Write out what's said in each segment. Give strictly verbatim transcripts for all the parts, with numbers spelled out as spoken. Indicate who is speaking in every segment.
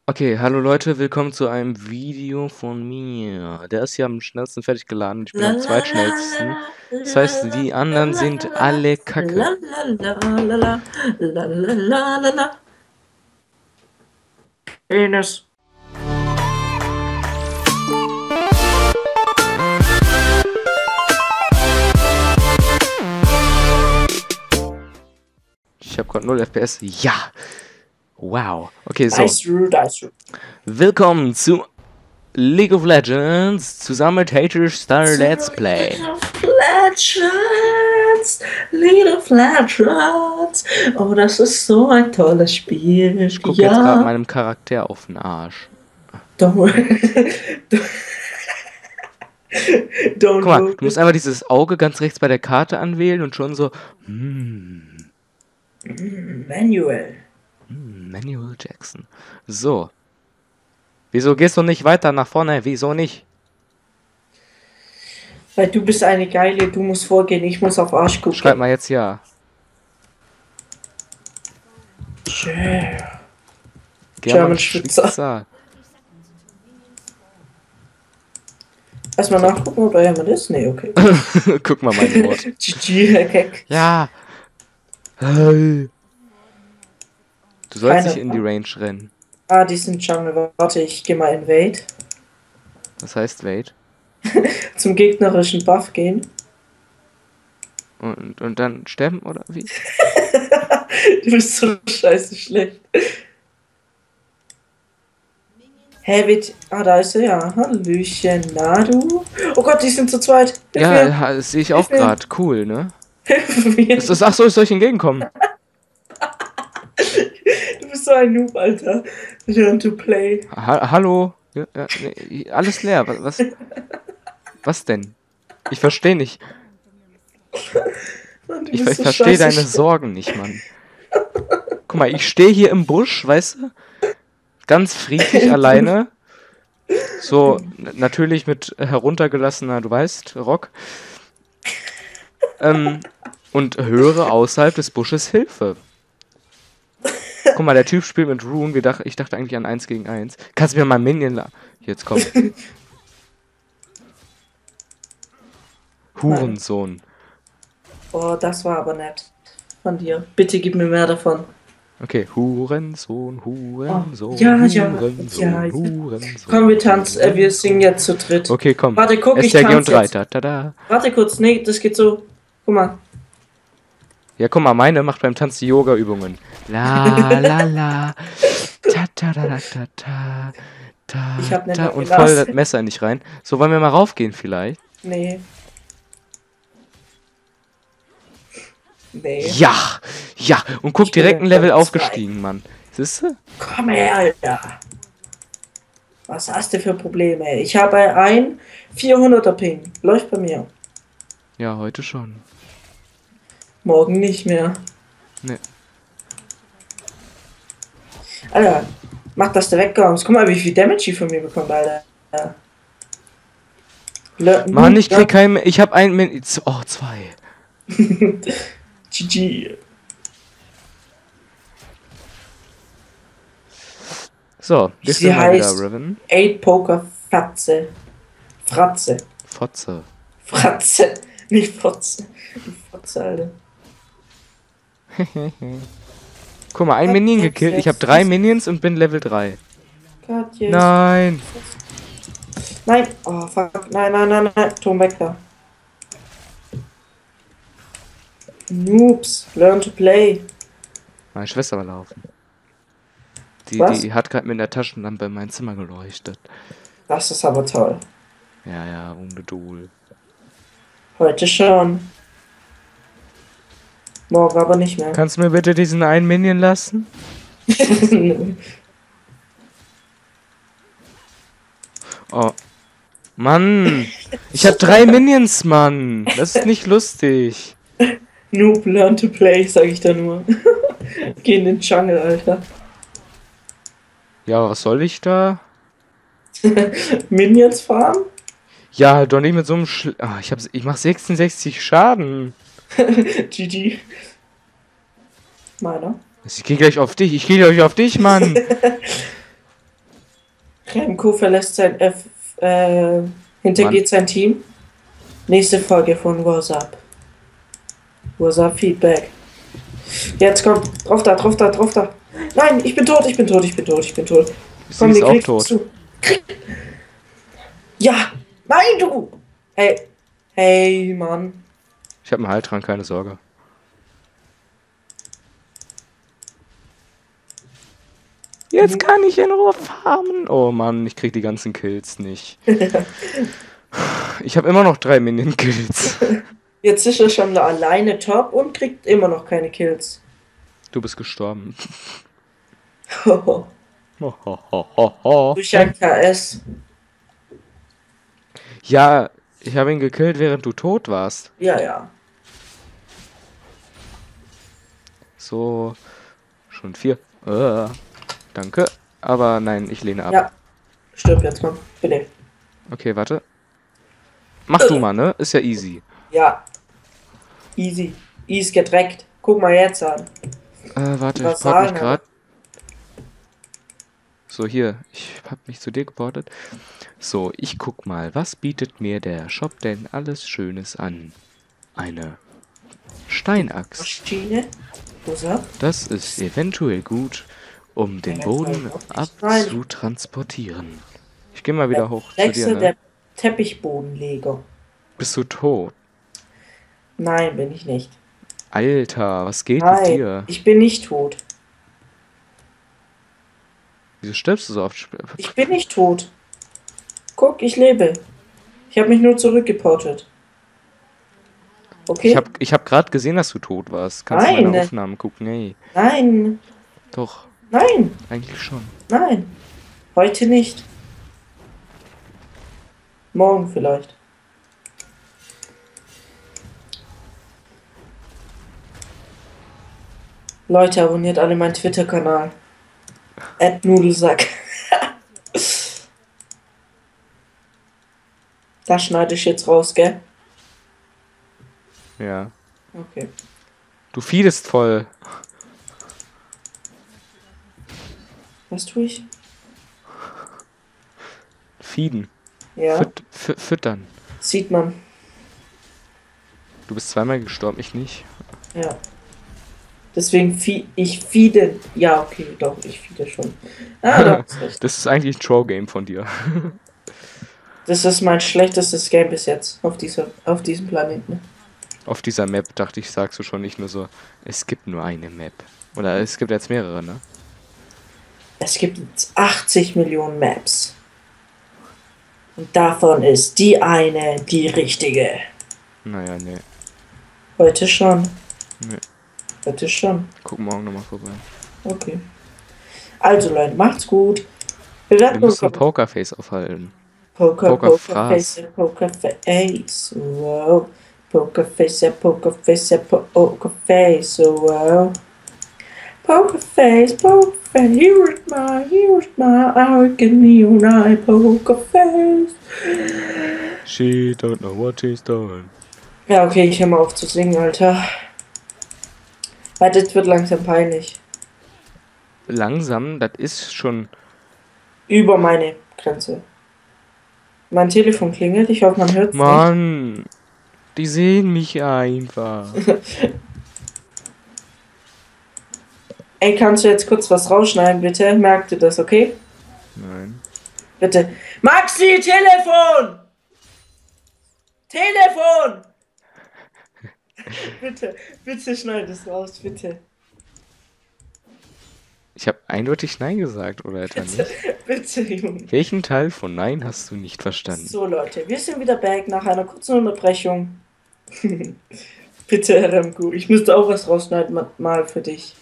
Speaker 1: Okay, hallo Leute, willkommen zu einem Video von mir. Der ist hier am schnellsten fertig geladen. Ich bin
Speaker 2: La
Speaker 1: am
Speaker 2: la la
Speaker 1: zweitschnellsten.
Speaker 2: la
Speaker 1: Das
Speaker 2: la
Speaker 1: heißt, die
Speaker 2: la
Speaker 1: anderen
Speaker 2: la
Speaker 1: sind alle Kacke.
Speaker 2: la la la la la la la la la. Enes.
Speaker 1: Ich habe gerade null F P S. Ja! Wow. Okay, so.
Speaker 2: Nice, nice.
Speaker 1: Willkommen zu League of Legends zusammen mit Hater Star Let's Play.
Speaker 2: League of Legends, League of Legends. Oh, das ist so ein tolles Spiel.
Speaker 1: Ich gucke
Speaker 2: ja.
Speaker 1: jetzt gerade meinem Charakter auf den Arsch.
Speaker 2: Don't, Don't
Speaker 1: Guck mal, du musst einfach dieses Auge ganz rechts bei der Karte anwählen und schon so. Hmm.
Speaker 2: Manuel.
Speaker 1: Hm, Manuel Jackson. So. Wieso gehst du nicht weiter nach vorne? Wieso nicht?
Speaker 2: Weil du bist eine Geile, du musst vorgehen, ich muss auf Arsch gucken.
Speaker 1: Schreib mal jetzt ja.
Speaker 2: Yeah.
Speaker 1: German
Speaker 2: Schwitzer.
Speaker 1: Schwitzer.
Speaker 2: Erstmal nachgucken, ob er das? Nee, okay.
Speaker 1: Guck mal mein Wort.
Speaker 2: G G, Herr Keck.
Speaker 1: Ja. Hey. Du sollst
Speaker 2: Keine
Speaker 1: nicht in die Range rennen.
Speaker 2: Ah, die sind Jungle. Warte, ich geh mal in Wait.
Speaker 1: Das heißt, wait.
Speaker 2: Zum gegnerischen Buff gehen.
Speaker 1: Und, und dann sterben, oder wie?
Speaker 2: Du bist so scheiße schlecht. Hä, wie... Ah, da ist er ja. Hallöchen, na du? Oh Gott, die sind zu zweit. Hilf
Speaker 1: Ja,
Speaker 2: mir.
Speaker 1: ja, das sehe ich auch
Speaker 2: mir.
Speaker 1: gerade. Cool, ne?
Speaker 2: Hilf mir.
Speaker 1: Das ist, ach so, ich soll ich entgegenkommen?
Speaker 2: Du bist so ein Noob, Alter. Learn to play.
Speaker 1: Ha hallo? Ja, ja, nee, alles leer. Was, was, was denn? Ich verstehe nicht.
Speaker 2: Mann, du
Speaker 1: Ich,
Speaker 2: bist
Speaker 1: ich
Speaker 2: so
Speaker 1: verstehe
Speaker 2: scheiße
Speaker 1: deine
Speaker 2: schlecht.
Speaker 1: Sorgen nicht, Mann. Guck mal, ich stehe hier im Busch, weißt du? Ganz friedlich alleine. So, natürlich mit heruntergelassener, du weißt, Rock. Ähm, und höre außerhalb des Busches Hilfe. Guck mal, der Typ spielt mit Rune. Wir dach, ich dachte eigentlich an eins gegen eins. Kannst du mir mal Minion la... Jetzt komm. Hurensohn.
Speaker 2: Oh, das war aber nett von dir. Bitte gib mir mehr davon.
Speaker 1: Okay, Hurensohn, Hurensohn,
Speaker 2: Oh, ja, ja,
Speaker 1: Hurensohn,
Speaker 2: ja, ja.
Speaker 1: Hurensohn.
Speaker 2: Komm, wir tanzen, äh, wir singen jetzt zu dritt.
Speaker 1: Okay, komm.
Speaker 2: Warte, guck, ich
Speaker 1: S T G und
Speaker 2: tanze
Speaker 1: drei.
Speaker 2: jetzt.
Speaker 1: Da, da, da.
Speaker 2: Warte kurz, nee, das geht so. Guck mal.
Speaker 1: Ja, guck mal, meine macht beim Tanz die Yoga-Übungen. La, la, la. Ta, ta, da, da, ta, ta. Ta,
Speaker 2: Ich hab nicht
Speaker 1: ta.
Speaker 2: mehr
Speaker 1: Und
Speaker 2: Glas.
Speaker 1: voll das Messer nicht rein. So, wollen wir mal raufgehen vielleicht?
Speaker 2: Nee. Nee.
Speaker 1: Ja, ja. Und guck,
Speaker 2: Ich bin
Speaker 1: direkt ein
Speaker 2: bei
Speaker 1: Level
Speaker 2: zwei.
Speaker 1: aufgestiegen, Mann. Siehst du?
Speaker 2: Komm her, Alter. Was hast du für Probleme? Ich habe ein vierhunderter Ping. Läuft bei mir.
Speaker 1: Ja, heute schon.
Speaker 2: Morgen nicht mehr.
Speaker 1: Nee.
Speaker 2: Alter, mach, dass du wegkommst. Guck mal, wie viel Damage die von mir bekommt, Alter. Le
Speaker 1: Mann, ich krieg keinen mehr. Ich hab einen Min... Oh, zwei.
Speaker 2: G G.
Speaker 1: So, wir
Speaker 2: Sie
Speaker 1: sind mal wieder
Speaker 2: heißt
Speaker 1: Riven.
Speaker 2: Eight Poker Fatze. Fratze.
Speaker 1: Fotze.
Speaker 2: Fratze. Nicht Fotze. Fotze, Alter.
Speaker 1: Guck mal, ein Minion gekillt. Ich habe drei Minions und bin Level drei.
Speaker 2: Gott, yes.
Speaker 1: Nein.
Speaker 2: Nein. Oh, fuck. Nein, nein, nein, nein. Turm weg da. Noobs. Learn to play.
Speaker 1: Meine Schwester war laufen. Die,
Speaker 2: Was?
Speaker 1: die hat gerade mit der Taschenlampe in mein Zimmer geleuchtet.
Speaker 2: Das ist aber toll.
Speaker 1: Ja, ja, ohne Duel.
Speaker 2: Heute schon. Morgen aber nicht mehr.
Speaker 1: Kannst du mir bitte diesen einen Minion lassen? Oh. Mann. Ich hab drei Minions, Mann. Das ist nicht lustig.
Speaker 2: Noob, learn to play, sag ich da nur. Geh in den Jungle, Alter.
Speaker 1: Ja, was soll ich da?
Speaker 2: Minions farmen?
Speaker 1: Ja, doch nicht mit so einem Schl... Ah, ich, hab, ich mach sechsundsechzig Schaden.
Speaker 2: G G.
Speaker 1: Also,
Speaker 2: Meiner. Ich geh gleich auf dich. Ich geh gleich auf dich, Mann.
Speaker 1: Ich geh gleich auf dich, Mann. Ich geh gleich auf dich, Mann. Ich geh gleich auf dich, Mann. Ich geh gleich auf dich, Mann. Ich geh gleich auf dich, Mann. Ich geh gleich auf dich, Mann. Ich geh gleich auf dich, Mann.
Speaker 2: Remco verlässt sein F, äh, hintergeht sein Team. Nächste Folge von WhatsApp. WhatsApp Feedback. Jetzt kommt, drauf da, drauf da, drauf da. Nein, ich bin tot, ich bin tot, ich bin tot, ich bin tot.
Speaker 1: Sie
Speaker 2: Komm,
Speaker 1: ist
Speaker 2: wir
Speaker 1: auch
Speaker 2: kriegen
Speaker 1: tot.
Speaker 2: zu. Ja, nein, du. Hey, hey, Mann.
Speaker 1: Ich habe einen Heiltrank, keine Sorge. Jetzt kann ich in Ruhe farmen. Oh Mann, ich krieg die ganzen Kills nicht. Ich habe immer noch drei Minion-Kills.
Speaker 2: Jetzt ist er schon da alleine top und kriegt immer noch keine Kills.
Speaker 1: Du bist gestorben.
Speaker 2: Durch ein K S.
Speaker 1: Ja, ich habe ihn gekillt, während du tot warst.
Speaker 2: Ja, ja.
Speaker 1: So, schon vier. Äh, danke. Aber nein, ich lehne ab.
Speaker 2: Ja. Stirb jetzt, komm. Bitte.
Speaker 1: Okay, warte. Mach du mal, ne? Ist ja easy.
Speaker 2: Ja. Easy. Easy gedreckt. Guck mal jetzt an.
Speaker 1: Äh, warte,
Speaker 2: Was
Speaker 1: ich port mich
Speaker 2: sagen,
Speaker 1: gerade. So, hier. Ich hab mich zu dir geportet. So, ich guck mal. Was bietet mir der Shop denn alles Schönes an? Eine Steinaxt.
Speaker 2: Maschine. WhatsApp.
Speaker 1: Das ist eventuell gut, um den Boden abzutransportieren. Ich gehe mal wieder hoch zu dir,
Speaker 2: Wechsel
Speaker 1: ne?
Speaker 2: der Teppichbodenleger.
Speaker 1: Bist du tot?
Speaker 2: Nein, bin ich nicht.
Speaker 1: Alter, was geht mit
Speaker 2: Nein,
Speaker 1: dir?
Speaker 2: ich bin nicht tot.
Speaker 1: Wieso stirbst du so oft?
Speaker 2: Ich bin nicht tot. Guck, ich lebe. Ich habe mich nur zurückgeportet. Okay?
Speaker 1: Ich habe ich hab gerade gesehen, dass du tot warst. Kannst du
Speaker 2: Nein.
Speaker 1: meine Aufnahmen gucken? Nee.
Speaker 2: Nein.
Speaker 1: Doch,
Speaker 2: Nein.
Speaker 1: eigentlich schon.
Speaker 2: Nein. Heute nicht. Morgen vielleicht. Leute, abonniert alle meinen Twitter-Kanal. At Nudelsack. Das schneide ich jetzt raus, gell?
Speaker 1: Ja.
Speaker 2: Okay.
Speaker 1: Du feedest voll.
Speaker 2: Was tue ich?
Speaker 1: Feeden.
Speaker 2: Ja,
Speaker 1: Füt fü füttern.
Speaker 2: sieht man.
Speaker 1: Du bist zweimal gestorben, ich nicht.
Speaker 2: Ja. Deswegen fie ich feede. Ja, okay, doch, ich feede schon. Ah, da hast recht.
Speaker 1: Das ist eigentlich ein Troll-Game von dir.
Speaker 2: Das ist mein schlechtestes Game bis jetzt auf dieser, auf diesem Planeten.
Speaker 1: Auf dieser Map dachte ich, sagst du schon nicht nur so, es gibt nur eine Map. Oder es gibt jetzt mehrere, ne?
Speaker 2: Es gibt jetzt achtzig Millionen Maps. Und davon ist die eine die richtige.
Speaker 1: Naja, ne.
Speaker 2: Heute schon.
Speaker 1: Nee.
Speaker 2: Heute schon.
Speaker 1: Guck morgen nochmal vorbei.
Speaker 2: Okay. Also Leute, macht's gut. Wir
Speaker 1: Wir
Speaker 2: werden
Speaker 1: müssen
Speaker 2: uns
Speaker 1: Pokerface aufhalten.
Speaker 2: Poker,
Speaker 1: Poker
Speaker 2: Poker
Speaker 1: Fraß.
Speaker 2: Face, Poker Face, wow. Poker Face, ja, Poker Face, ja, Poker Face, oh wow. Poker Face, Poker Face, here is my, here is my, American neon eye, Poker Face.
Speaker 1: She don't know what she's doing.
Speaker 2: Ja, okay, ich hör mal auf zu singen, Alter. Weil das wird langsam peinlich.
Speaker 1: Langsam, das ist schon...
Speaker 2: Über meine Grenze. Mein Telefon klingelt, ich hoffe, man hört es nicht.
Speaker 1: Mann, die sehen mich einfach.
Speaker 2: Ey, kannst du jetzt kurz was rausschneiden, bitte? Merkt ihr das, okay?
Speaker 1: Nein.
Speaker 2: Bitte. Maxi, Telefon! Telefon! Bitte, bitte schneid es raus, bitte.
Speaker 1: Ich habe eindeutig Nein gesagt, oder etwa nicht?
Speaker 2: Bitte, Junge.
Speaker 1: Welchen Teil von Nein hast du nicht verstanden?
Speaker 2: So, Leute, wir sind wieder back nach einer kurzen Unterbrechung. Bitte, R M Q, ich müsste auch was rausschneiden, ma- mal für dich.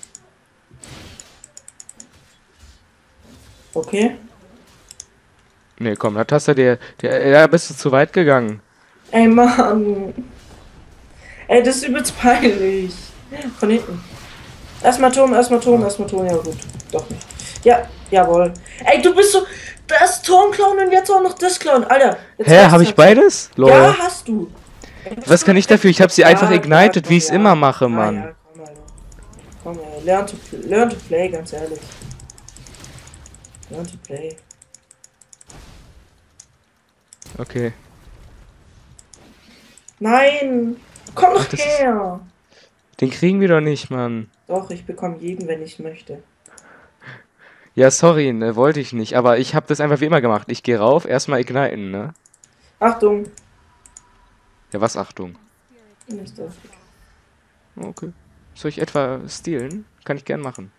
Speaker 2: Okay?
Speaker 1: Ne, komm, da hast du dir... Der, ja, bist du zu weit gegangen.
Speaker 2: Ey, Mann. Ey, das ist übelst peinlich. Von hinten. Erstmal Turm, erstmal Turm, erstmal Turm. Ja, gut. Doch nicht. Ja, jawohl. Ey, du bist so... Das Turm klauen und jetzt auch noch das klauen. Alter. Jetzt
Speaker 1: Hä,
Speaker 2: reicht's
Speaker 1: habe ich
Speaker 2: halt.
Speaker 1: beides? Lol.
Speaker 2: Ja, hast du. Ey, du
Speaker 1: Was
Speaker 2: bist
Speaker 1: kann
Speaker 2: so-
Speaker 1: ich dafür? Ich habe sie
Speaker 2: Ja,
Speaker 1: einfach
Speaker 2: klar,
Speaker 1: ignited, wie ich es
Speaker 2: komm,
Speaker 1: immer
Speaker 2: ja.
Speaker 1: mache,
Speaker 2: Ah,
Speaker 1: Mann.
Speaker 2: ja, komm, Alter. Komm, ey. Learn to, learn to play, ganz ehrlich. Learn to play.
Speaker 1: Okay.
Speaker 2: Nein! Komm
Speaker 1: Ach,
Speaker 2: doch
Speaker 1: das ist-
Speaker 2: her!
Speaker 1: Den kriegen wir doch nicht, Mann.
Speaker 2: Doch, ich bekomme jeden, wenn ich möchte.
Speaker 1: Ja, sorry, ne, wollte ich nicht. Aber ich habe das einfach wie immer gemacht. Ich gehe rauf, erstmal igniten, ne?
Speaker 2: Achtung!
Speaker 1: Ja, was Achtung.
Speaker 2: Nicht das.
Speaker 1: Okay. Soll ich etwa stehlen? Kann ich gern machen.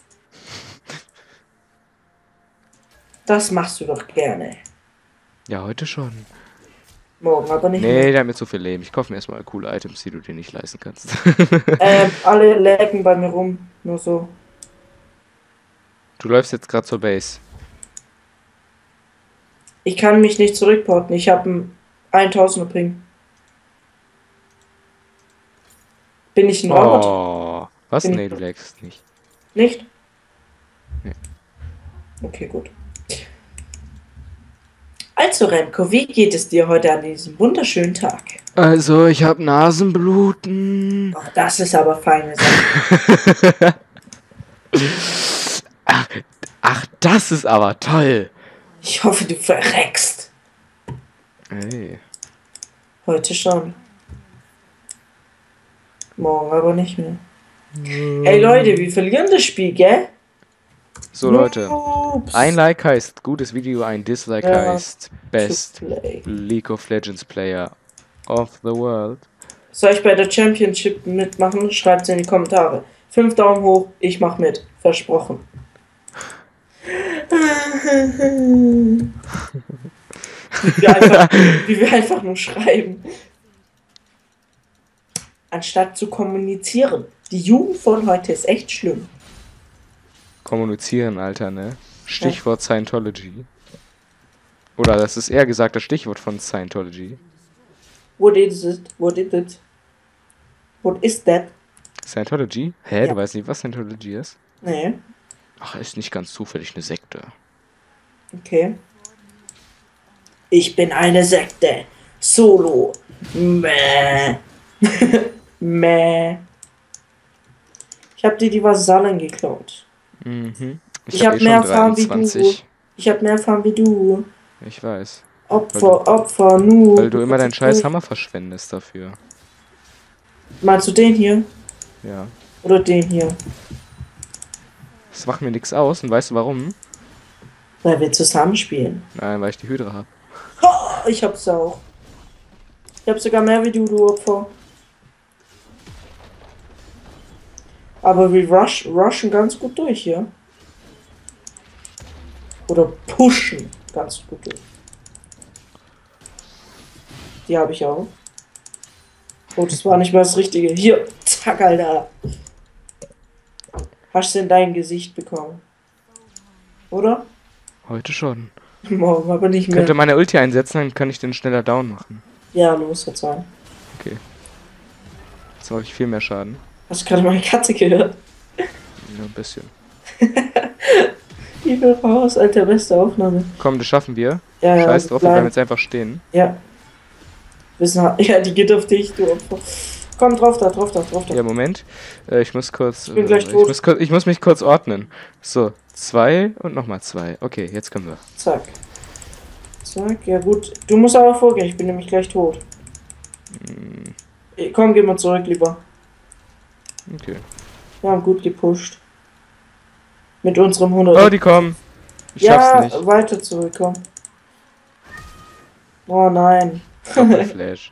Speaker 2: Das machst du doch gerne.
Speaker 1: Ja, heute schon.
Speaker 2: Morgen aber nicht
Speaker 1: Nee,
Speaker 2: mehr.
Speaker 1: der hat mir zu viel Leben. Ich kaufe mir erstmal coole Items, die du dir nicht leisten kannst.
Speaker 2: Ähm, alle lägen bei mir rum. Nur so.
Speaker 1: Du läufst jetzt gerade zur Base.
Speaker 2: Ich kann mich nicht zurückporten. Ich habe einen tausender Ping. Bin ich ein Roboter?
Speaker 1: Oh. Was?
Speaker 2: Bin
Speaker 1: Nee,
Speaker 2: ich-
Speaker 1: du lagst nicht.
Speaker 2: Nicht?
Speaker 1: Nee.
Speaker 2: Okay, gut. Also, Remco, wie geht es dir heute an diesem wunderschönen Tag?
Speaker 1: Also, ich habe Nasenbluten.
Speaker 2: Ach, das ist aber feine Sache.
Speaker 1: Ach, ach, das ist aber toll.
Speaker 2: Ich hoffe, du verreckst.
Speaker 1: Ey.
Speaker 2: Heute schon. Morgen aber nicht mehr. Ey, Leute, wir verlieren das Spiel, gell?
Speaker 1: So, Leute.
Speaker 2: Ups.
Speaker 1: Ein Like heißt gutes Video, ein Dislike
Speaker 2: Ja.
Speaker 1: heißt Best
Speaker 2: To play.
Speaker 1: League of Legends Player of the World.
Speaker 2: Soll ich bei der Championship mitmachen? Schreibt es in die Kommentare. Fünf Daumen hoch, ich mach mit. Versprochen. Wie wir einfach, wie wir einfach nur schreiben. Anstatt zu kommunizieren. Die Jugend von heute ist echt schlimm.
Speaker 1: Kommunizieren, Alter, ne? Stichwort Scientology. Oder das ist eher gesagt das Stichwort von Scientology.
Speaker 2: What is it? What is it? What is that?
Speaker 1: Scientology? Hä,
Speaker 2: Ja.
Speaker 1: du weißt nicht, was Scientology ist?
Speaker 2: Nee,
Speaker 1: Ach, ist nicht ganz zufällig eine Sekte.
Speaker 2: okay. Ich bin eine Sekte. Solo. Mäh. Mäh. Ich hab dir die Vasallen geklaut.
Speaker 1: Mhm.
Speaker 2: Ich hab
Speaker 1: eh
Speaker 2: mehr
Speaker 1: schon
Speaker 2: Farben wie du.
Speaker 1: dreiundzwanzig.
Speaker 2: Ich hab mehr Farben wie du.
Speaker 1: Ich weiß.
Speaker 2: Opfer, Opfer, nu.
Speaker 1: Weil du immer deinen scheiß Hammer verschwendest dafür.
Speaker 2: Meinst du den hier?
Speaker 1: Ja.
Speaker 2: Oder den hier?
Speaker 1: Das macht mir nichts aus und weißt du warum?
Speaker 2: Weil wir zusammen spielen.
Speaker 1: Nein, weil ich die Hydra habe.
Speaker 2: Oh, ich hab's auch. Ich hab sogar mehr wie du, du Opfer. Aber wir rush, rushen ganz gut durch hier. Oder pushen ganz gut durch. Die habe ich auch. Oh, das war nicht mal das Richtige. Hier, zack, Alter. Hast du in dein Gesicht bekommen? Oder?
Speaker 1: Heute schon.
Speaker 2: Morgen aber nicht mehr.
Speaker 1: Könnte meine Ulti einsetzen, dann kann ich den schneller down machen.
Speaker 2: Ja, los, jetzt sein.
Speaker 1: Okay. Jetzt mache ich viel mehr Schaden.
Speaker 2: Hast du gerade meine Katze gehört?
Speaker 1: Ja, ein bisschen.
Speaker 2: Ich will raus, Alter, beste Aufnahme.
Speaker 1: Komm, das schaffen wir.
Speaker 2: Ja, ja,
Speaker 1: Scheiß drauf, wir
Speaker 2: bleiben.
Speaker 1: bleiben jetzt einfach stehen.
Speaker 2: Ja. Wissen, ja, die geht auf dich, du Opfer. Komm, drauf da, drauf da, drauf da.
Speaker 1: Ja, Moment. Äh, ich muss kurz.
Speaker 2: Ich bin
Speaker 1: äh,
Speaker 2: gleich
Speaker 1: ich,
Speaker 2: tot.
Speaker 1: muss kurz ich muss mich kurz ordnen. So, zwei und nochmal zwei. Okay, jetzt können wir.
Speaker 2: Zack. Zack, ja gut. Du musst aber vorgehen, ich bin nämlich gleich tot.
Speaker 1: Hm,
Speaker 2: Eh, Komm, geh mal zurück, lieber.
Speaker 1: okay.
Speaker 2: Wir haben gut gepusht. Mit unserem hundert.
Speaker 1: Oh, die kommen. Ich
Speaker 2: ja,
Speaker 1: schaff's nicht.
Speaker 2: weiter zurückkommen. Oh nein.
Speaker 1: Doppel Flash.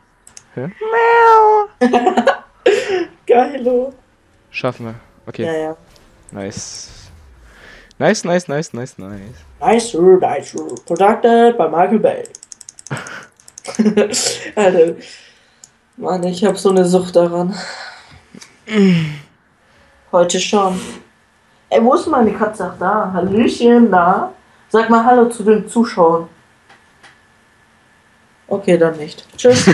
Speaker 2: Geilo.
Speaker 1: Schaffen wir. Okay,
Speaker 2: Ja, ja.
Speaker 1: nice. Nice, nice, nice, nice, nice.
Speaker 2: Nice, sir, nice, sir. Producted by Michael Bay. Alter. Mann, ich hab so eine Sucht daran. Heute schon. Ey, wo ist meine Katze? Ach, da. Hallöchen, da. Sag mal Hallo zu den Zuschauern. Okay, dann nicht. Tschüss.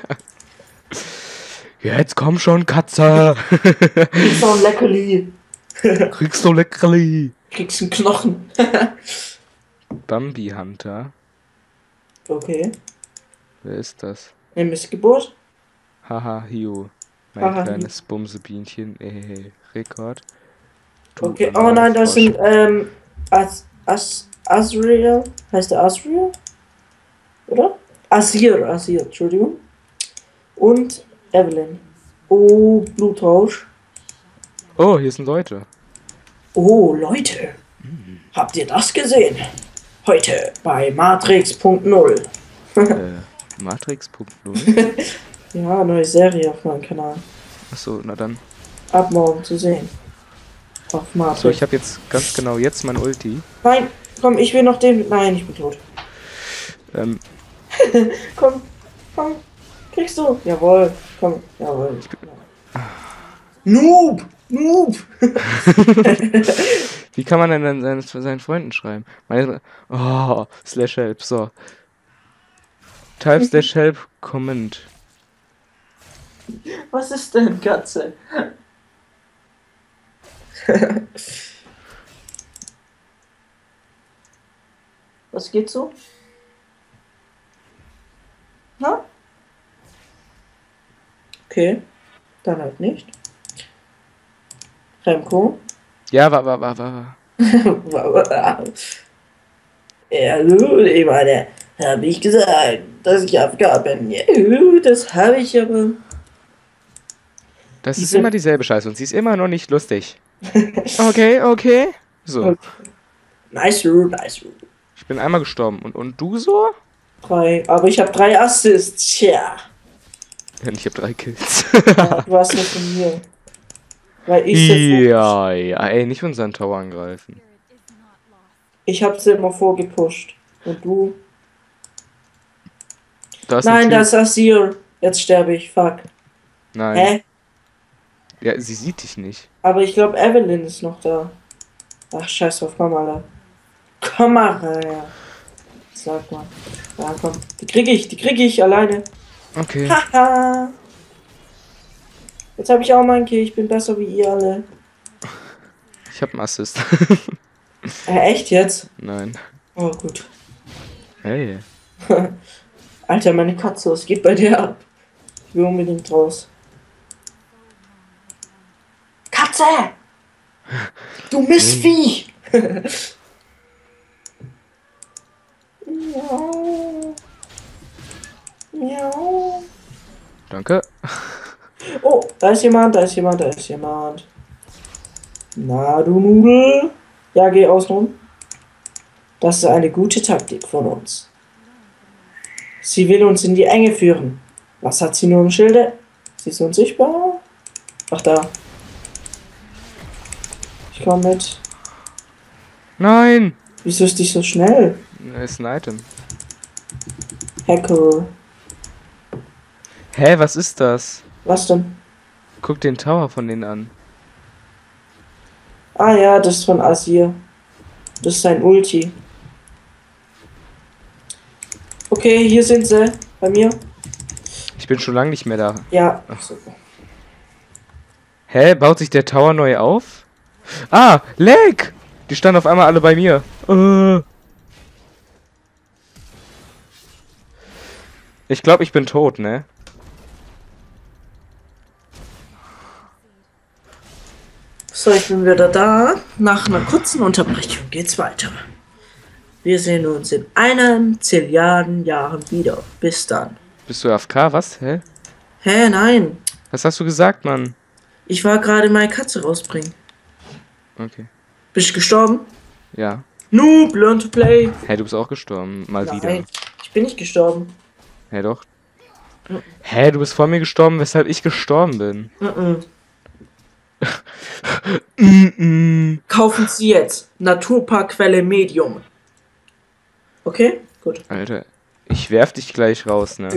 Speaker 1: Jetzt komm schon, Katze.
Speaker 2: Kriegst noch ein Leckerli.
Speaker 1: Kriegst du Leckerli.
Speaker 2: Kriegst einen Knochen.
Speaker 1: Bambi Hunter.
Speaker 2: Okay.
Speaker 1: Wer ist das?
Speaker 2: Eine Missgeburt.
Speaker 1: Haha, Hio. Mein
Speaker 2: Haha,
Speaker 1: kleines Bumsebienchen. Äh, Rekord. Du
Speaker 2: Okay. Oh
Speaker 1: Anal-
Speaker 2: nein, das
Speaker 1: Frosch.
Speaker 2: sind, ähm, As, As, Asriel. Heißt der Asriel? Oder? Asir, Asir, Entschuldigung. Und Evelyn. Oh, Blutrausch.
Speaker 1: Oh, hier sind Leute.
Speaker 2: Oh, Leute.
Speaker 1: Mhm.
Speaker 2: Habt ihr das gesehen? Heute bei Matrix Punkt null.
Speaker 1: äh, Matrix Punkt null?
Speaker 2: Ja, neue Serie auf meinem Kanal.
Speaker 1: Achso, na dann.
Speaker 2: Ab morgen zu sehen. Auf Matrix.
Speaker 1: So, ich habe jetzt ganz genau jetzt mein Ulti.
Speaker 2: Nein, komm, ich will noch den... Nein, ich bin tot.
Speaker 1: Ähm,
Speaker 2: Komm, komm. Kriegst du? Jawohl. Komm, jawohl. Noob! Noob!
Speaker 1: Wie kann man denn dann seinen, seinen Freunden schreiben? Meine, oh, slash help, so. Type slash help, comment.
Speaker 2: Was ist denn, Katze? Was geht so? Na? Okay, dann halt nicht. Remco?
Speaker 1: Ja, war, war, war, war.
Speaker 2: Ja, gut, ich meine, habe ich gesagt, dass ich Afghan bin. Ja, gut, das habe ich aber.
Speaker 1: Das ist
Speaker 2: Diese-
Speaker 1: immer dieselbe Scheiße und sie ist immer noch nicht lustig. Okay, okay. So,
Speaker 2: Nice root, nice root.
Speaker 1: ich bin einmal gestorben. Und, und du so?
Speaker 2: Drei, aber ich habe drei Assists. Tja.
Speaker 1: Ja, ich habe drei Kills.
Speaker 2: Ja, du hast nur von mir. Weil ich sie
Speaker 1: ja, ja, ey, nicht unseren Tower angreifen.
Speaker 2: Ich habe sie immer vorgepusht. Und du?
Speaker 1: Da ist
Speaker 2: Nein,
Speaker 1: ein
Speaker 2: das
Speaker 1: Typ.
Speaker 2: ist Asir. Jetzt sterbe ich. Fuck.
Speaker 1: Nein.
Speaker 2: Hä?
Speaker 1: Ja, sie sieht dich nicht.
Speaker 2: Aber ich glaube, Evelyn ist noch da. Ach, scheiß drauf. Komm mal da. Komm mal her. Sag mal. Ja, komm. Die kriege ich. Die kriege ich alleine.
Speaker 1: Okay.
Speaker 2: Haha. Jetzt habe ich auch meinen Kill. Ich bin besser wie ihr alle.
Speaker 1: Ich habe einen Assist.
Speaker 2: Äh, echt jetzt?
Speaker 1: Nein.
Speaker 2: Oh, gut.
Speaker 1: Hey.
Speaker 2: Alter, meine Katze, was geht bei dir ab? Ich will unbedingt raus. Katze! Du Mistvieh! Miau. Miau.
Speaker 1: Danke.
Speaker 2: Oh, da ist jemand, da ist jemand, da ist jemand. Na, du Nudel. Ja, geh außen rum. Das ist eine gute Taktik von uns. Sie will uns in die Enge führen. Was hat sie nur im Schilde? Sie ist unsichtbar. Ach, da. Ich komme mit.
Speaker 1: Nein.
Speaker 2: Wieso ist die so schnell?
Speaker 1: Das ist ein Item.
Speaker 2: Hacker.
Speaker 1: Hä, was ist das?
Speaker 2: Was denn?
Speaker 1: Guck den Tower von denen an.
Speaker 2: Ah ja, das ist von Asir. Das ist sein Ulti. Okay, hier sind sie. Bei mir.
Speaker 1: Ich bin schon lange nicht mehr da.
Speaker 2: Ja. Super.
Speaker 1: Hä, baut sich der Tower neu auf? Ah, Lag! Die standen auf einmal alle bei mir. Äh. Ich glaube, ich bin tot, ne?
Speaker 2: So, ich bin wieder da. Nach einer kurzen Unterbrechung geht's weiter. Wir sehen uns in einem Zilliarden Jahren wieder. Bis dann.
Speaker 1: Bist du A F K? Was? Hä?
Speaker 2: Hä, nein.
Speaker 1: Was hast du gesagt, Mann?
Speaker 2: Ich war gerade meine Katze rausbringen.
Speaker 1: Okay.
Speaker 2: Bist du gestorben?
Speaker 1: Ja.
Speaker 2: Noob, learn to play.
Speaker 1: Hä, du bist auch gestorben. Mal wieder.
Speaker 2: Nein, ich bin nicht gestorben.
Speaker 1: Hä, doch. Hä, du bist vor mir gestorben, weshalb ich gestorben bin.
Speaker 2: Mm-mm.
Speaker 1: Mm-mm.
Speaker 2: Kaufen Sie jetzt Naturparkquelle Medium. Okay, gut.
Speaker 1: Alter, ich werf dich gleich raus, ne?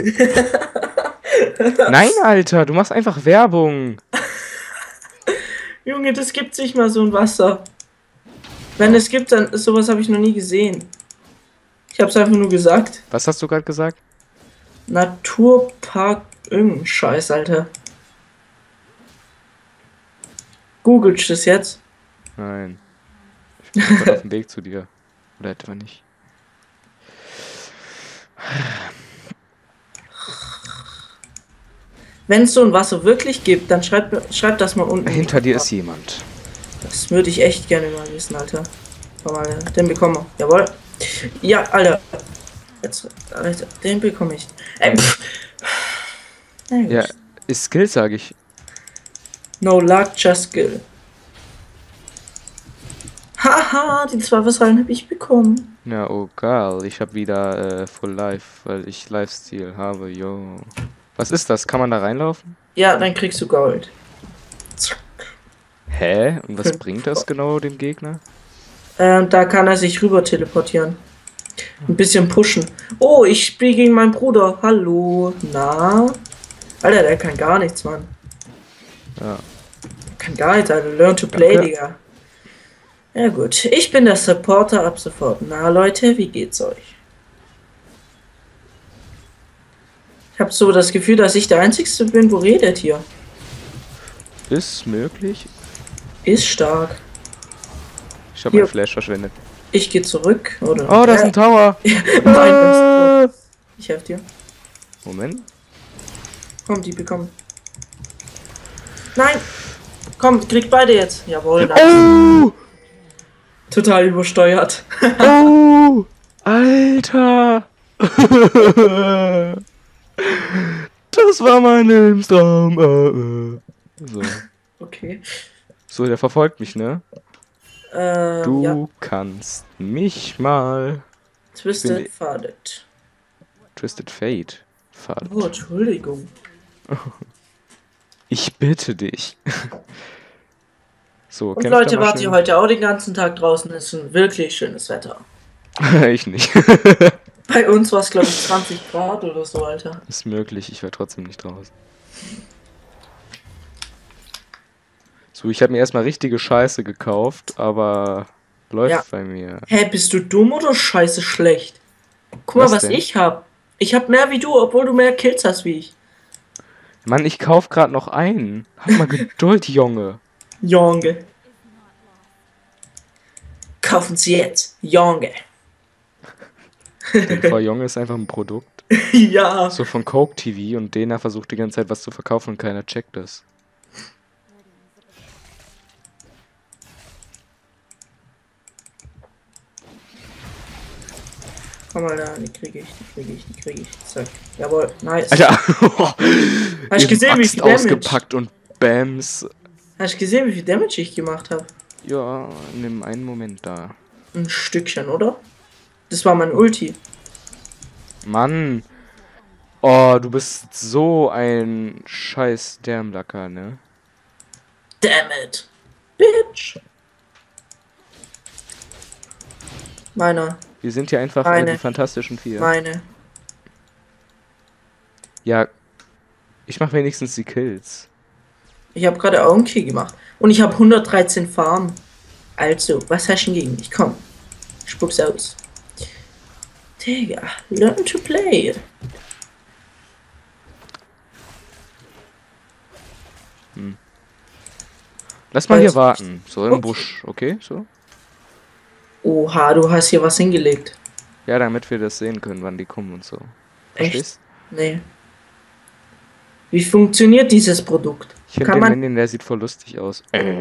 Speaker 1: Nein, Alter, du machst einfach Werbung.
Speaker 2: Junge, das gibt sich mal so ein Wasser. Wenn es gibt, dann sowas habe ich noch nie gesehen. Ich habe es einfach nur gesagt.
Speaker 1: Was hast du gerade gesagt?
Speaker 2: Naturpark irgendein Scheiß, Alter. Googelt das jetzt.
Speaker 1: Nein. Ich bin gerade auf dem Weg zu dir. Oder etwa nicht.
Speaker 2: Wenn es so ein Wasser wirklich gibt, dann schreibt schreibt das mal unten.
Speaker 1: Hinter dir ist jemand.
Speaker 2: Das würde ich echt gerne mal wissen, Alter. Komm mal, den bekommen wir. Jawohl. Ja, Alter. Jetzt, Alter, den bekomme ich. Ey, pff.
Speaker 1: Ja, ist Skill, sage ich.
Speaker 2: No luck, just skill. Haha, die zwei Vasallen habe ich bekommen.
Speaker 1: Ja, oh geil, ich habe wieder äh, Full Life, weil ich Lifesteal habe, yo. Was ist das? Kann man da reinlaufen?
Speaker 2: Ja, dann kriegst du Gold.
Speaker 1: Hä? Und was bringt das genau dem Gegner?
Speaker 2: Ähm, da kann er sich rüber teleportieren. Ein bisschen pushen. Oh, ich spiele gegen meinen Bruder. Hallo. Na? Alter, der kann gar nichts, Mann.
Speaker 1: Ja.
Speaker 2: Der kann gar nichts, Alter. Learn to play,
Speaker 1: Danke.
Speaker 2: Digga. Ja gut, ich bin der Supporter ab sofort. Na Leute, wie geht's euch? Ich habe so das Gefühl, dass ich der Einzige bin, wo redet hier.
Speaker 1: Ist möglich.
Speaker 2: Ist stark.
Speaker 1: Ich habe
Speaker 2: Hier.
Speaker 1: mein Flash verschwendet.
Speaker 2: Ich gehe zurück, oder?
Speaker 1: Oh, da ist ein Tower.
Speaker 2: Nein, das ist... Ich helfe dir.
Speaker 1: Moment.
Speaker 2: Komm, die bekommen. Nein! Komm, kriegt beide jetzt. Jawohl, nice.
Speaker 1: Oh!
Speaker 2: Total übersteuert.
Speaker 1: Oh! Alter! Das war mein Lebenstraum. Äh, äh. So.
Speaker 2: Okay.
Speaker 1: So, der verfolgt mich, ne?
Speaker 2: Ähm,
Speaker 1: Du
Speaker 2: ja.
Speaker 1: kannst mich mal.
Speaker 2: Twisted
Speaker 1: Bin-
Speaker 2: Fadet.
Speaker 1: Twisted Fate. Fahrt.
Speaker 2: Oh, Entschuldigung.
Speaker 1: Ich bitte dich. So,
Speaker 2: Und
Speaker 1: kämpft
Speaker 2: Leute,
Speaker 1: er mal
Speaker 2: wart ihr
Speaker 1: schön.
Speaker 2: heute auch den ganzen Tag draußen? Es ist ein wirklich schönes Wetter.
Speaker 1: Ich nicht.
Speaker 2: Bei uns war es, glaube ich, zwanzig Grad oder so, Alter.
Speaker 1: Ist möglich, ich war trotzdem nicht draußen. So, ich habe mir erstmal richtige Scheiße gekauft, aber läuft
Speaker 2: Ja.
Speaker 1: bei mir.
Speaker 2: Hä, bist du dumm oder scheiße schlecht? Guck mal,
Speaker 1: Was
Speaker 2: was
Speaker 1: denn?
Speaker 2: ich hab. Ich hab mehr wie du, obwohl du mehr Kills hast wie ich.
Speaker 1: Mann, ich kauf grad noch einen. Hab mal Geduld, Junge.
Speaker 2: Junge. Kaufen Sie jetzt. Junge.
Speaker 1: Der Frau Junge ist einfach ein Produkt.
Speaker 2: Ja.
Speaker 1: So von Coke T V und Dena versucht die ganze Zeit was zu verkaufen und keiner checkt das.
Speaker 2: Komm mal da, die kriege ich, die kriege ich, die kriege ich. Zack. Jawohl, nice.
Speaker 1: Alter!
Speaker 2: Hast du gesehen, wie
Speaker 1: Axt
Speaker 2: viel Damage?
Speaker 1: ausgepackt und Bams.
Speaker 2: Hast du gesehen, wie viel Damage ich gemacht habe?
Speaker 1: Ja, nimm einen Moment da.
Speaker 2: Ein Stückchen, oder? Das war mein Ulti.
Speaker 1: Mann! Oh, du bist so ein scheiß Därmlacker, ne?
Speaker 2: Damn it. Bitch. Meiner.
Speaker 1: Wir sind hier einfach äh,
Speaker 2: Meine.
Speaker 1: die Fantastischen Vier.
Speaker 2: Meine.
Speaker 1: Ja, ich mach wenigstens die Kills.
Speaker 2: Ich habe gerade Augenkey gemacht. Und ich habe hundertdreizehn Farben. Also, was hast du denn gegen mich? Komm. Spuck's aus. Digga, learn to play.
Speaker 1: Lass mal
Speaker 2: Weiß
Speaker 1: hier
Speaker 2: nicht.
Speaker 1: warten. So im
Speaker 2: Okay.
Speaker 1: Busch, okay? So?
Speaker 2: Oha, du hast hier was hingelegt.
Speaker 1: Ja, damit wir das sehen können, wann die kommen und so.
Speaker 2: Echt?
Speaker 1: Verstehst?
Speaker 2: Nee. Wie funktioniert dieses Produkt?
Speaker 1: Ich finde
Speaker 2: Kann
Speaker 1: den
Speaker 2: man.
Speaker 1: Minion, der sieht voll lustig aus.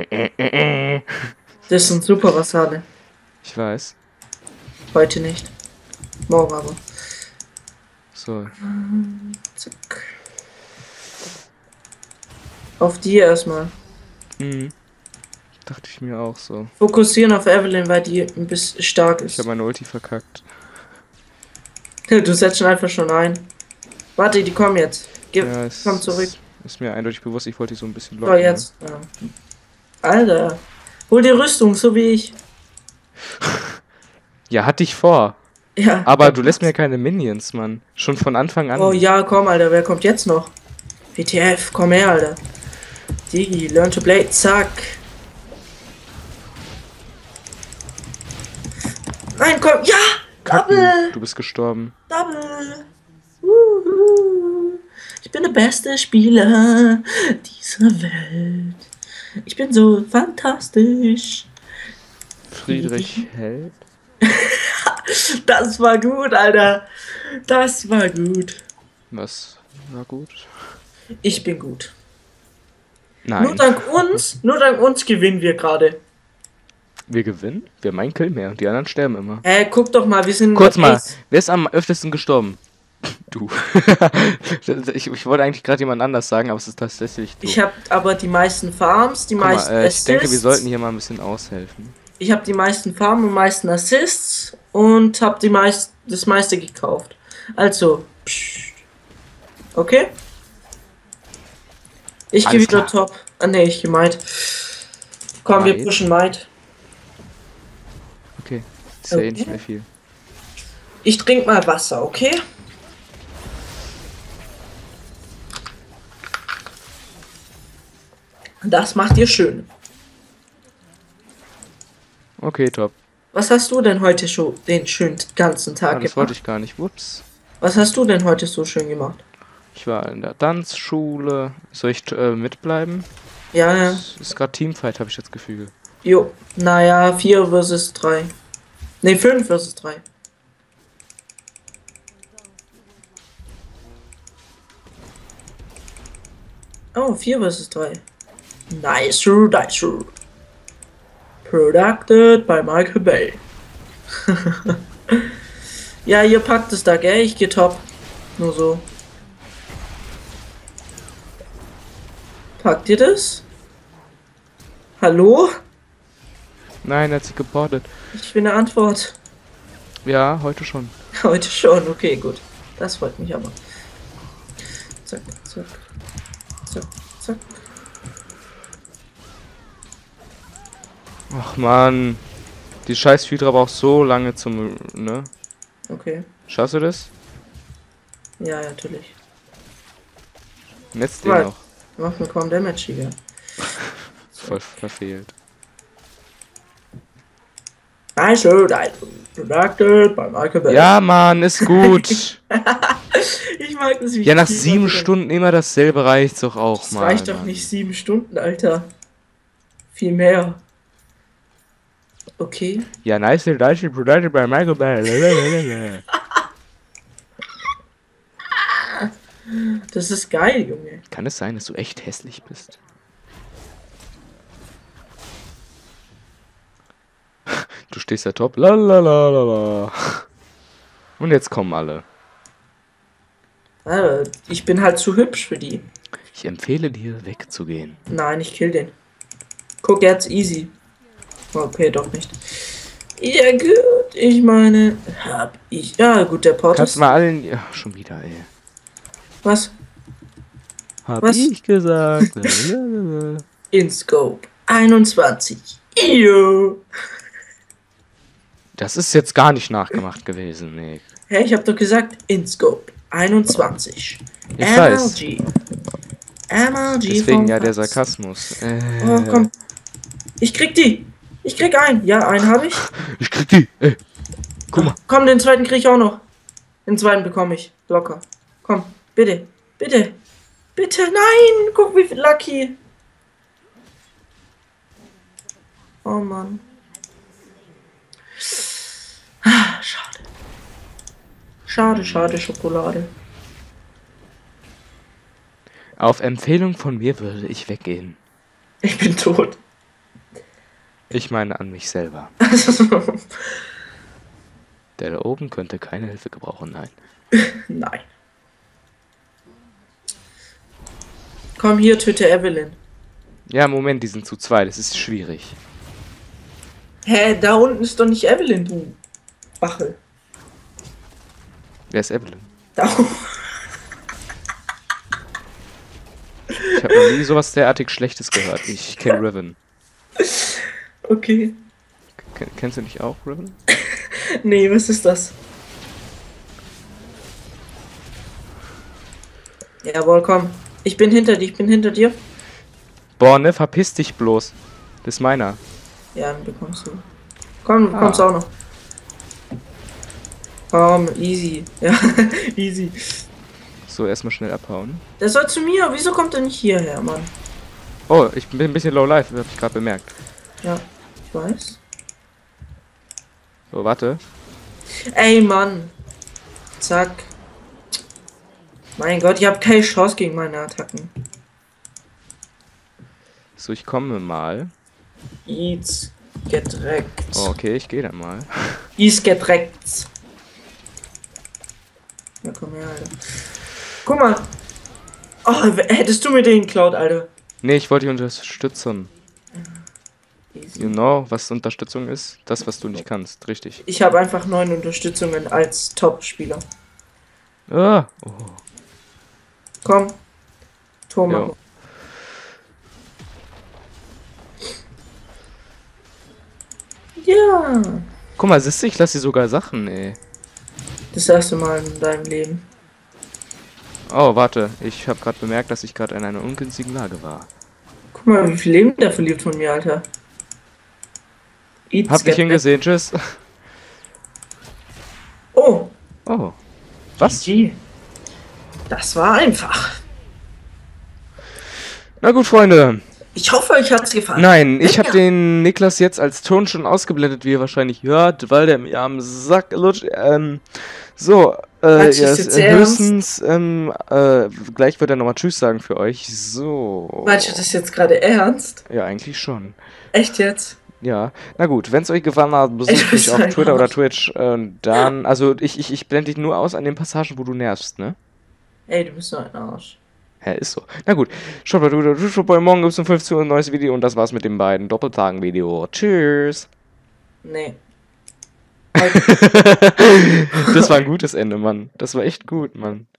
Speaker 2: Das sind super Vassale.
Speaker 1: Ich weiß.
Speaker 2: Heute nicht. Morgen aber.
Speaker 1: So.
Speaker 2: Zack. Auf die erstmal.
Speaker 1: Mhm. Dachte ich mir auch so.
Speaker 2: Fokussieren auf Evelyn, weil die ein bisschen stark
Speaker 1: Ich
Speaker 2: ist.
Speaker 1: habe meine Ulti verkackt.
Speaker 2: Du setzt schon einfach schon ein. Warte, die kommen jetzt. Gib,
Speaker 1: Ja, es
Speaker 2: komm zurück.
Speaker 1: Ist, ist mir eindeutig bewusst, ich wollte die so ein bisschen
Speaker 2: So,
Speaker 1: locken.
Speaker 2: jetzt. Ja. Alter. Hol die Rüstung, so wie ich.
Speaker 1: Ne? Ja, hatte ich vor.
Speaker 2: Ja.
Speaker 1: Aber du lässt mir keine Minions, Mann. Schon von Anfang an.
Speaker 2: Oh ja, komm, Alter. Wer kommt jetzt noch? W T F, komm her, Alter. Digi, learn to play. Zack. Nein, komm. Ja!
Speaker 1: Kacken,
Speaker 2: Double!
Speaker 1: du bist gestorben.
Speaker 2: Double! Uhu. Ich bin der beste Spieler dieser Welt. Ich bin so fantastisch.
Speaker 1: Friedrich Held.
Speaker 2: Das war gut, Alter. Das war gut.
Speaker 1: Was war gut?
Speaker 2: Ich bin gut.
Speaker 1: Nein.
Speaker 2: Nur dank uns, nur dank uns gewinnen wir gerade.
Speaker 1: Wir gewinnen? Wir haben einen Kill mehr und die anderen sterben immer.
Speaker 2: Äh, guck doch mal, wir sind...
Speaker 1: Kurz mal,
Speaker 2: Ace.
Speaker 1: wer ist am öftesten gestorben? Du. ich, ich wollte eigentlich gerade jemand anders sagen, aber es ist tatsächlich du.
Speaker 2: Ich habe aber die meisten Farms, die
Speaker 1: Guck mal,
Speaker 2: meisten
Speaker 1: äh, ich
Speaker 2: Assists.
Speaker 1: denke, wir sollten hier mal ein bisschen aushelfen.
Speaker 2: Ich habe die meisten Farmen und meisten Assists und habe die meist das meiste gekauft. Also, pssst. Okay? Ich gehe
Speaker 1: Alles
Speaker 2: wieder
Speaker 1: klar.
Speaker 2: top. Ah ne, ich gehe Might. Komm, wir
Speaker 1: Might?
Speaker 2: pushen Might.
Speaker 1: Okay, ist ja eh
Speaker 2: Okay.
Speaker 1: nicht mehr viel.
Speaker 2: Ich trinke mal Wasser, okay? Das macht ihr schön.
Speaker 1: Okay, top.
Speaker 2: Was hast du denn heute schon den schönen ganzen Tag
Speaker 1: Ah, das
Speaker 2: gemacht?
Speaker 1: wollte ich gar nicht. Whoops.
Speaker 2: Was hast du denn heute so schön gemacht?
Speaker 1: Ich war in der Tanzschule. Soll ich äh, mitbleiben?
Speaker 2: Ja, ja.
Speaker 1: Es ist gerade Teamfight, habe ich das Gefühl.
Speaker 2: Jo. Naja, vier versus drei. Ne, fünf versus drei. Oh, vier versus drei. Nice, sir, nice. Sir. Producted by Michael Bay. Ja, ihr packt es da, gell? Ich geh top. Nur so. Packt ihr das? Hallo?
Speaker 1: Nein, er hat sich geportet.
Speaker 2: Ich will eine Antwort.
Speaker 1: Ja, heute schon.
Speaker 2: Heute schon, okay, gut. Das freut mich aber. Zack, zack. Zack, zack.
Speaker 1: Ach man. Die scheiß Hydra braucht so lange zum... Ne?
Speaker 2: Okay.
Speaker 1: Schaffst du das?
Speaker 2: Ja, ja, natürlich.
Speaker 1: Netz den
Speaker 2: Right.
Speaker 1: noch.
Speaker 2: Macht mir kaum Damage hier.
Speaker 1: Voll verfehlt.
Speaker 2: Nice, sir, nice. Producted by Michael Bay.
Speaker 1: Ja, Mann, ist gut.
Speaker 2: Ich mag das, wie
Speaker 1: Ja, nach
Speaker 2: viel
Speaker 1: sieben
Speaker 2: man-
Speaker 1: Stunden immer dasselbe reicht doch auch
Speaker 2: Das
Speaker 1: mal.
Speaker 2: reicht doch
Speaker 1: Mann.
Speaker 2: nicht sieben Stunden, Alter. Viel mehr. Okay.
Speaker 1: Ja, nice, nice, produced by Michael Bay.
Speaker 2: Das ist geil, Junge.
Speaker 1: Kann es sein, dass du echt hässlich bist? Du stehst ja top. Lalalala. Und jetzt kommen alle.
Speaker 2: Ah, ich bin halt zu hübsch für die.
Speaker 1: Ich empfehle dir, wegzugehen.
Speaker 2: Nein, ich kill den. Guck, jetzt easy. Okay, doch nicht. Ja gut, ich meine, hab ich... Ja gut, der Port
Speaker 1: Kannst
Speaker 2: ist...
Speaker 1: mal allen... Ja, schon wieder, ey.
Speaker 2: Was?
Speaker 1: Hab
Speaker 2: Was?
Speaker 1: ich gesagt. Lalalala.
Speaker 2: In Scope. einundzwanzig. Io.
Speaker 1: Das ist jetzt gar nicht nachgemacht gewesen, nee.
Speaker 2: Hä, ich hab doch gesagt, in Scope. einundzwanzig.
Speaker 1: Ich weiß.
Speaker 2: M L G. M L G
Speaker 1: Deswegen
Speaker 2: vom
Speaker 1: ja der
Speaker 2: Fass.
Speaker 1: Sarkasmus. Äh,
Speaker 2: Oh, komm. Ich krieg die. Ich krieg einen. Ja, einen habe ich.
Speaker 1: Ich krieg die. Ey. Guck mal.
Speaker 2: Komm, den zweiten krieg ich auch noch. Den zweiten bekomme ich. Locker. Komm, bitte. Bitte. Bitte. Nein. Guck, wie viel Lucky. Oh Mann. Ah, schade. Schade, schade, Schokolade.
Speaker 1: Auf Empfehlung von mir würde ich weggehen.
Speaker 2: Ich bin tot.
Speaker 1: Ich meine an mich selber. Der da oben könnte keine Hilfe gebrauchen, nein.
Speaker 2: Nein. Komm hier, töte Evelyn.
Speaker 1: Ja, Moment, die sind zu zweit, das ist schwierig.
Speaker 2: Hä, da unten ist doch nicht Evelyn, du Bachel.
Speaker 1: Wer ist Evelyn?
Speaker 2: Da unten.
Speaker 1: Ich habe noch nie sowas derartig Schlechtes gehört. Ich kenne Riven.
Speaker 2: Okay.
Speaker 1: Ken kennst du nicht auch Riven?
Speaker 2: Nee, was ist das? Jawohl, komm. Ich bin hinter dir, ich bin hinter dir.
Speaker 1: Boah, ne, verpiss dich bloß. Das ist meiner.
Speaker 2: Ja, dann bekommst du. Komm, du
Speaker 1: Ah.
Speaker 2: bekommst auch noch. Komm, easy. Ja, easy.
Speaker 1: So, erstmal schnell abhauen.
Speaker 2: Der soll zu mir. Wieso kommt er nicht hierher, Mann?
Speaker 1: Oh, ich bin ein bisschen low life, hab ich gerade bemerkt.
Speaker 2: Ja, ich weiß.
Speaker 1: So, warte.
Speaker 2: Ey, Mann. Zack. Mein Gott, ich habe keine Chance gegen meine Attacken.
Speaker 1: So, ich komme mal.
Speaker 2: Eats. Gedreckt.
Speaker 1: Oh, okay, ich gehe dann mal.
Speaker 2: Ist gedreckt. Na komm her, Alter. Guck mal. Oh, hättest du mir den geklaut, Alter.
Speaker 1: Nee, ich wollte dich unterstützen.
Speaker 2: Easy.
Speaker 1: You know, was Unterstützung ist? Das, was du nicht kannst, richtig.
Speaker 2: Ich habe einfach neun Unterstützungen als Top-Spieler.
Speaker 1: Ah. Oh.
Speaker 2: Komm. Tor
Speaker 1: Jo.
Speaker 2: machen. Ja.
Speaker 1: Guck mal, siehst du, ich lasse sie sogar Sachen, ey.
Speaker 2: Das erste Mal in deinem Leben.
Speaker 1: Oh, warte. Ich habe gerade bemerkt, dass ich gerade in einer ungünstigen Lage war.
Speaker 2: Guck mal, wie viel Leben der verliert von mir, Alter. Eats
Speaker 1: Hab dich
Speaker 2: get
Speaker 1: hingesehen, tschüss.
Speaker 2: Oh.
Speaker 1: Oh. Was?
Speaker 2: G G. Das war einfach.
Speaker 1: Na gut, Freunde.
Speaker 2: Ich hoffe, euch hat's gefallen.
Speaker 1: Nein, ich habe
Speaker 2: Ja.
Speaker 1: den Niklas jetzt als Ton schon ausgeblendet, wie ihr wahrscheinlich hört, weil der mir am Sack lutscht. Ähm, so, äh,
Speaker 2: Meinst du
Speaker 1: ja,
Speaker 2: das
Speaker 1: ist
Speaker 2: jetzt ernst?
Speaker 1: höchstens, ähm, äh, gleich wird er nochmal Tschüss sagen für euch. So.
Speaker 2: Meinst du das jetzt gerade ernst?
Speaker 1: Ja, eigentlich schon.
Speaker 2: Echt jetzt?
Speaker 1: Ja, na gut, wenn es euch gefallen hat,
Speaker 2: Ich
Speaker 1: besucht
Speaker 2: muss
Speaker 1: mich auf
Speaker 2: sagen,
Speaker 1: Twitter oder
Speaker 2: Arsch.
Speaker 1: Twitch. Äh, dann, also ich, ich, ich blende dich nur aus an den Passagen, wo du nervst, ne?
Speaker 2: Ey, du bist so ein Arsch.
Speaker 1: Hä, ist so. Na gut, schaut bei Twitter, schaut bei morgen gibt es um fünfzehn Uhr ein neues Video und das war's mit den beiden Doppeltagen-Video. Tschüss.
Speaker 2: Nee.
Speaker 1: Das war ein gutes Ende, Mann. Das war echt gut, Mann.